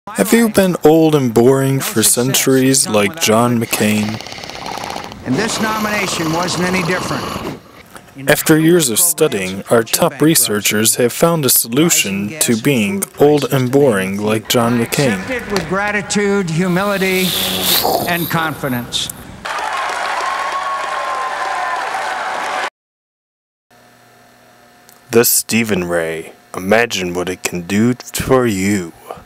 Have you been old and boring for centuries like John McCain? And this nomination wasn't any different. After years of studying, our top researchers have found a solution to being old and boring like John McCain. I accept it with gratitude, humility, and confidence. The Stephen Ray. Imagine what it can do for you.